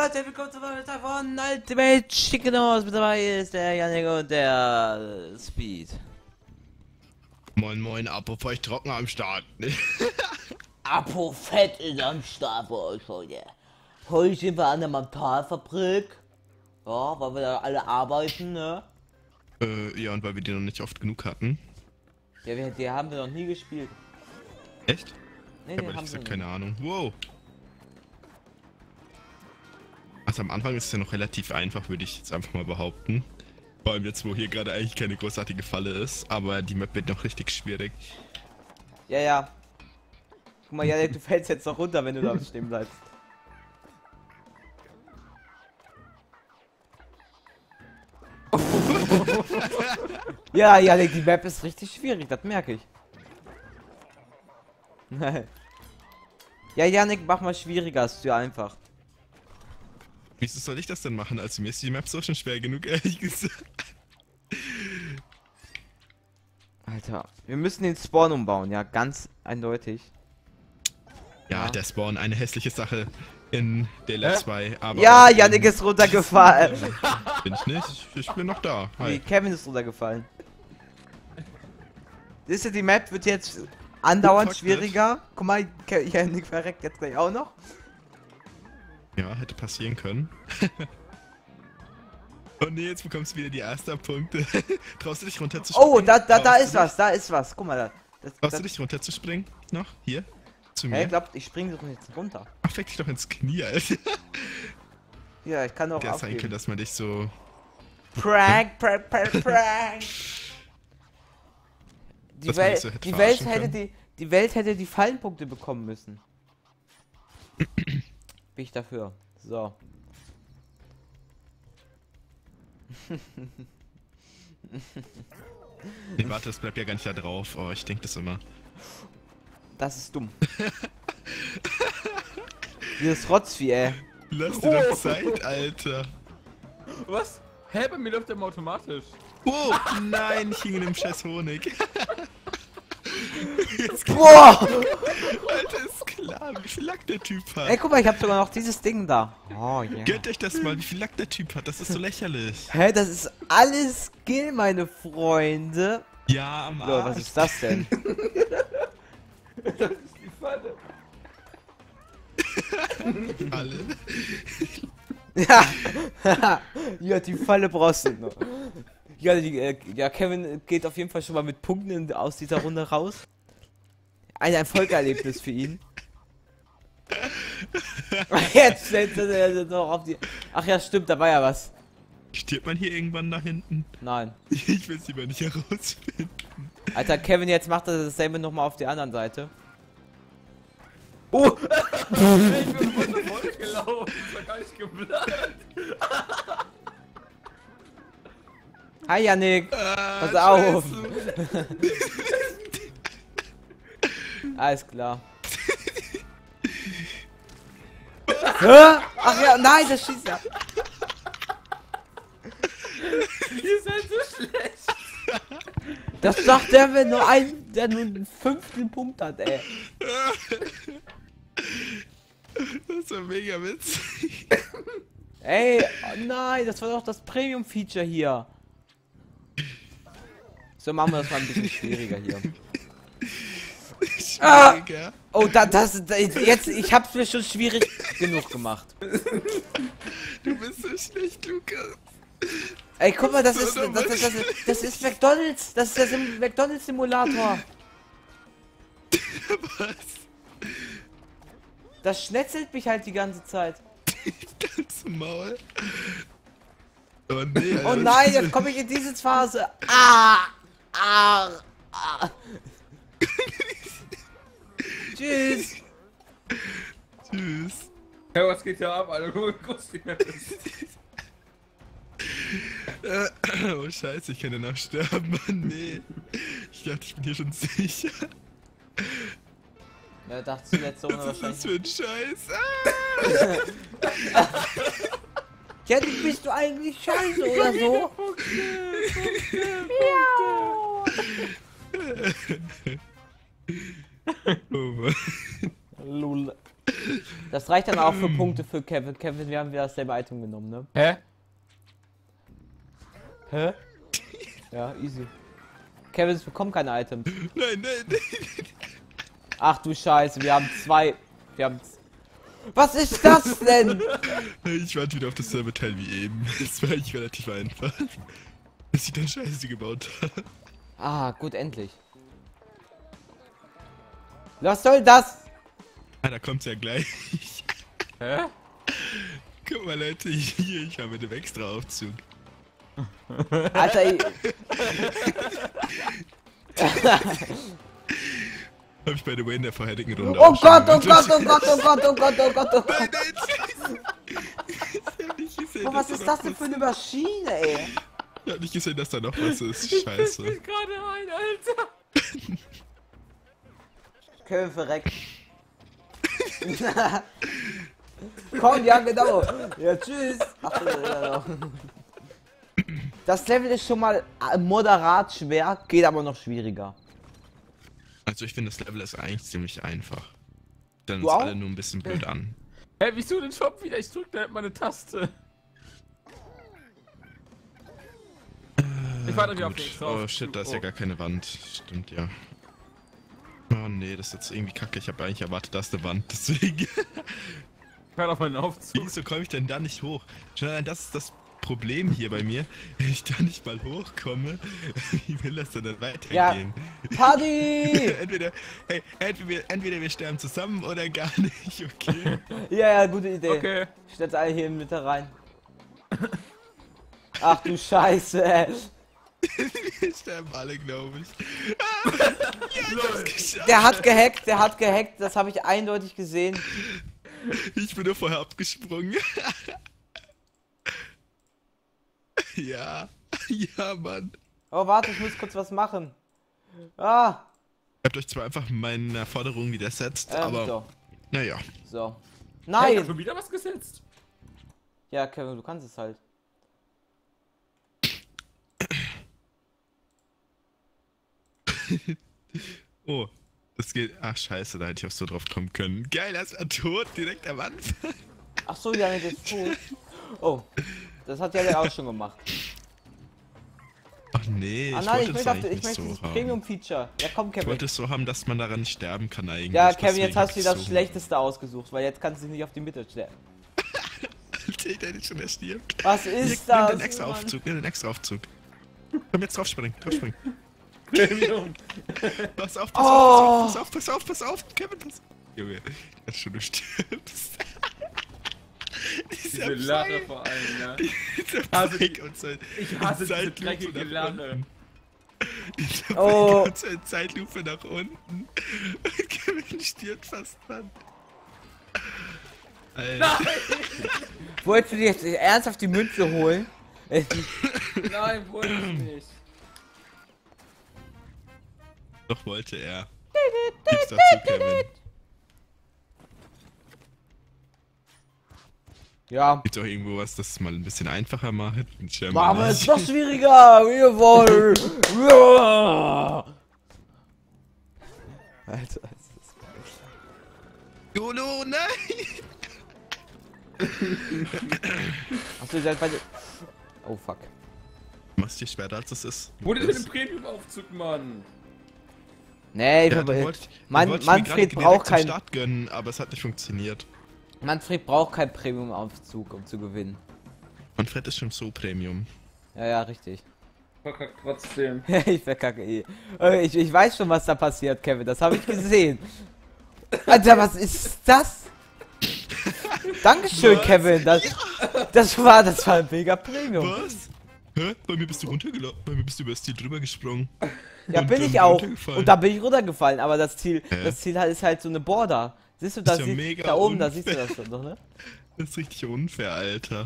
Leute, willkommen zu meinem Tag von Ultimate Chicken Horse. Mit dabei ist der Yannick und der Speed. Moin moin, Apo trocken am Start. Apo Fett ist am Start bei euch heute. Heute sind wir an der Montalfabrik. Ja, weil wir da alle arbeiten, ne? Ja, und weil wir die noch nicht oft genug hatten. Ja, die haben wir noch nie gespielt. Echt? Nee, Aber ich hab keine Ahnung. Wow. Also am Anfang ist es ja noch relativ einfach, würde ich jetzt einfach mal behaupten. Vor allem jetzt, wo hier gerade eigentlich keine großartige Falle ist, aber die Map wird noch richtig schwierig. Ja, ja. Guck mal, Yannick, du fällst jetzt noch runter, wenn du da stehen bleibst. Ja, Yannick, die Map ist richtig schwierig, das merke ich. Ja, Yannick, mach mal schwieriger, ist zu einfach. Wieso soll ich das denn machen? Also mir ist die Map so schon schwer genug, ehrlich gesagt. Alter, wir müssen den Spawn umbauen, ja, ganz eindeutig. Ja, der Spawn, eine hässliche Sache in DLF 2, aber... Ja, Yannick ist runtergefallen. Bin ich nicht? Ich bin noch da. Nee, Hi. Kevin ist runtergefallen. Siehst du, die Map wird jetzt andauernd Fuck schwieriger. Guck mal, Yannick verreckt jetzt gleich auch noch. Ja, hätte passieren können. Oh nee, jetzt bekommst du wieder die ersten Punkte. Traust du dich runterzuspringen? Oh, da ist was, da ist was. Guck mal, da. Traust du dich runterzuspringen? Noch? Hier? Zu mir? Hey, glaubt, ich springe doch jetzt runter. Ach, fick dich doch ins Knie, Alter. Ja, ich kann auch Der sein aufgeben. könnte, dass man dich so... Prank, prank, prank, prank. Die Dass man dich so hätte die Welt verarschen hätte die Welt hätte die Fallenpunkte bekommen müssen. Bin ich dafür. So. Nee, warte, das bleibt ja gar nicht da drauf. Oh, ich denke das immer. Das ist dumm. Dieses Rotzvieh, ey. Lass dir doch Zeit, Alter. Was? Hä, bei mir läuft der immer automatisch. Oh, nein, ich hing in dem scheiß Honig. Jetzt Boah! Alter, ist klar, wie viel Lack der Typ hat. Ey, guck mal, ich hab sogar noch dieses Ding da. Oh, ja. Gönnt euch das mal, wie viel Lack der Typ hat. Das ist so lächerlich. Hä, das ist alles Skill, meine Freunde. Ja, am So, was ist das denn? Das ist die Falle. Alle. Ja, ja, die Falle brauchst du noch. Ja, ja, Kevin geht auf jeden Fall schon mal mit Punkten aus dieser Runde raus. Ein Erfolgserlebnis für ihn. Jetzt stellt er noch auf die... Ach ja, stimmt, da war ja was. Stirbt man hier irgendwann da hinten? Nein. Ich will es lieber nicht herausfinden. Alter, Kevin, jetzt macht er dasselbe nochmal auf der anderen Seite. Oh! Ich bin voll gelaufen, ist doch gar nicht geplant. Hi, Yannick. Pass auf. Alles klar. Hä? Ach ja, nein, das schießt ja. Ihr seid so schlecht. Das sagt der, wenn nur der nur einen 5. Punkt hat, ey. Das war mega witzig. Ey, oh nein, das war doch das Premium-Feature hier. So, machen wir das mal ein bisschen schwieriger hier. Schwieriger. Oh, jetzt, ich hab's mir schon schwierig genug gemacht. Du bist so schlecht, Lukas. Ey, guck mal, das So ist McDonald's. Das ist der McDonald's-Simulator. Was? Das schnetzelt mich halt die ganze Zeit. Ganz Maul. Oh nee, Alter. Oh nein, jetzt komme ich in diese Phase. Ah. Tschüss. Tschüss. Ja, was geht hier ab, Alter? Guck mal, wie groß die Map ist. Oh scheiße, ich kann ja noch sterben, Mann, nee. Ich dachte, ich bin hier schon sicher. Ja, dachte zuletzt so Was ist das für ein Scheiß? Ja, bist du eigentlich scheiße oder so? Oh Mann. Lul. Das reicht dann auch für Punkte für Kevin. Kevin, wir haben wieder dasselbe Item genommen, ne? Hä? Hä? Ja, easy. Kevin, es bekommt keine Items. Nein. Ach du Scheiße, wir haben zwei. Wir haben. Was ist das denn? Ich warte wieder auf dasselbe Teil wie eben. Das war eigentlich relativ einfach. Dass ich dann Scheiße gebaut habe. Ah, gut, endlich. Was soll das? Ah, da kommt's ja gleich. Hä? Guck mal, Leute, hier, ich habe einen extra Aufzug. Alter, Hab ich bei The Way in der vorherigen Runde oh auch schon Gott, oh gemacht. Gott, oh Gott, oh Gott, oh Gott, oh Gott, oh Gott. Nein, ich hab nicht gesehen, Oh, was dass ist da das noch denn für eine Maschine, ey? Ich hab nicht gesehen, dass da noch was ist. Ich Scheiße. bin gerade ein, Alter. Kevin verreckt. Komm, ja genau. Ja, tschüss. Ach, das Level ist schon mal moderat schwer, geht aber noch schwieriger. Also ich finde, das Level ist eigentlich ziemlich einfach. Dann Du uns auch? alle nur ein bisschen blöd an. Hä, wieso den Shop wieder? Ich drück da meine Taste. Ich warte wieder auf den Gut. extra Oh Aufzug. shit, da ist ja gar keine Wand. Stimmt, ja. Oh nee, das ist jetzt irgendwie kacke. Ich habe eigentlich erwartet, da ist eine Wand. Deswegen. Ich warte auf meinen Aufzug. Wieso komme ich denn da nicht hoch? Schon allein das ist das Problem hier bei mir. Wenn ich da nicht mal hochkomme, wie will das denn dann weitergehen? Ja, Party! entweder wir sterben zusammen oder gar nicht, okay? Ja, gute Idee. Okay. Ich setze alle hier in die Mitte rein. Ach du Scheiße, ey. Wir sterben alle, glaube ich. Der hat gehackt, das habe ich eindeutig gesehen. Ich bin nur vorher abgesprungen. Ja, Mann. Oh, warte, ich muss kurz was machen. Ah, Ihr habt euch zwar einfach meine Forderung widersetzt, aber so. naja. So. Hey, hast Nein! du wieder was gesetzt? Ja, Kevin, du kannst es halt. Oh, das geht. Ach scheiße, da hätte ich auch so drauf kommen können. Geil, er ist tot, direkt am Anfang. Ach so, ja, jetzt ist tot. Oh, das hat ja der auch schon gemacht. Ach nee, Ah ich nein, wollte ich das möchte, eigentlich ich möchte nicht dieses so haben. Premium-Feature. Ja, komm, Ich Kevin. wollte es so haben, dass man daran nicht sterben kann eigentlich. Ja, Kevin, jetzt Deswegen hast du dir hab das ich's Schlechteste ausgesucht, weil jetzt kannst du dich nicht auf die Mitte stellen. Ich dachte schon, er stirbt. Was Nimm ist das? den extra Aufzug, nimm den extra Aufzug. Komm jetzt draufspringen. Premium. Pass auf, Oh. pass auf, Kevin, pass auf. Junge, jetzt schon du stirbst. Diese Lache vor allem, ja. Dieser Also die- Blick und sein, Ich hasse diese Zeitlupe dreckige nach Lache. unten. Dieser Oh. Blick und seine Zeitlupe nach unten. Und Kevin stirbt fast dran. Alter. Wolltest du dir jetzt ernsthaft die Münze holen? Nein, wollte ich nicht. Doch wollte er. Gib's dazu, Kevin. Ja. Gibt's auch irgendwo was, das es mal ein bisschen einfacher macht? Machen wir es noch schwieriger! Wir wollen! Ja. Alter, es ist... YOLO, nein! Achso, ihr seid beide... Oh, fuck. Machst dir schwerer, als es ist. Wo ist denn den Premium-Aufzug, Mann? Nee, Ja, Manfred braucht kein... Start gönnen, aber es hat nicht funktioniert. Manfred braucht kein Premium-Aufzug, um zu gewinnen. Manfred ist schon so Premium. Ja, ja, richtig. Verkackt trotzdem. Ich verkacke eh. Ich weiß schon, was da passiert, Kevin. Das habe ich gesehen. Alter, was ist das? Dankeschön, Was? Kevin. Das war ein mega Premium. Was? Hä? Bei mir bist du runtergelaufen. Bei mir bist du über das Ziel drüber gesprungen. Ja, Und bin dann ich auch. runtergefallen. Und da bin ich runtergefallen. Aber das Ziel Hä? ist halt so eine Border. Siehst du, da, ist ja mega da oben, da siehst du unfair. das schon noch, ne? Das ist richtig unfair, Alter.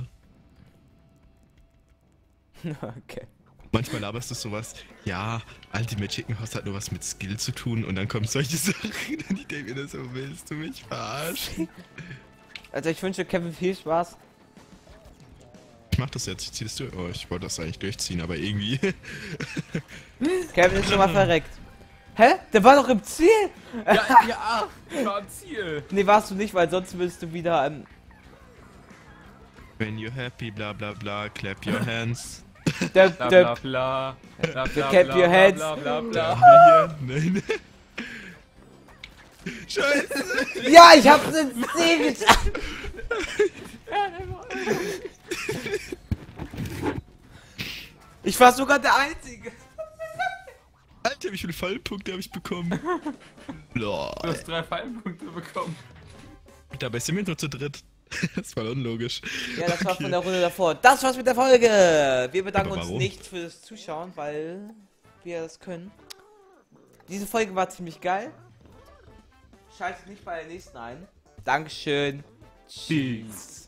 Okay. Manchmal laberst du sowas, ja, Ultimate Chicken House hat nur was mit Skill zu tun und dann kommen solche Sachen und ich denke mir so, willst du mich verarschen? Also ich wünsche Kevin viel Spaß. Ich mach das jetzt, ich zieh das durch. Oh, ich wollte das eigentlich durchziehen, aber irgendwie... Kevin ist schon mal verreckt. Hä? Der war doch im Ziel! Ja, ich war am Ziel. Nee, warst du nicht, weil sonst würdest du wieder When you're happy, bla bla bla, clap your hands. Bla bla bla. Bla bla Clap your hands. bla bla bla. Hier, nein. Scheiße. Ja, ich hab's ins Ziel geschafft! Ich war sogar der Einzige! Alter, wie viele Fallpunkte habe ich bekommen? Boah. Du hast 3 Fallenpunkte bekommen. Dabei sind wir nur zu dritt. Das war unlogisch. Ja, das war Okay. von der Runde davor. Das war's mit der Folge! Wir bedanken Aber uns warum? nicht fürs Zuschauen, weil wir das können. Diese Folge war ziemlich geil. Schaltet nicht bei der nächsten ein. Dankeschön. Tschüss.